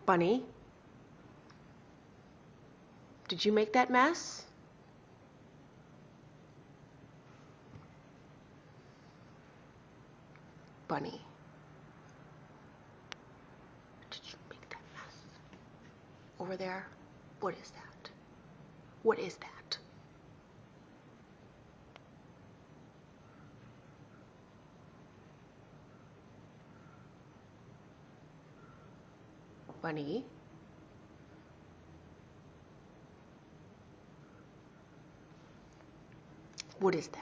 Bunny? Did you make that mess? Bunny. Did you make that mess? Over there? What is that? What is that? Bunny? What is that?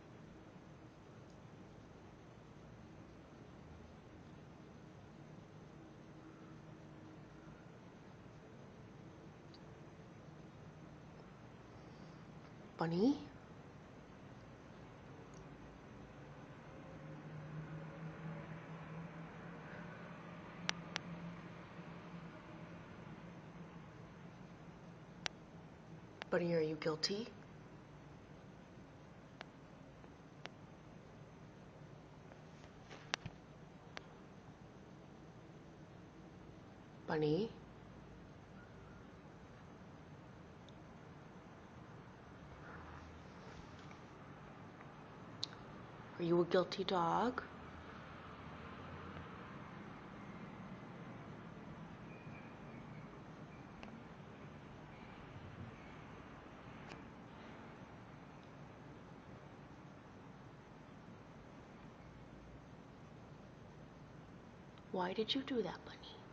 Bunny? Bunny, are you guilty? Bunny? Are you a guilty dog? Why did you do that, Bunny?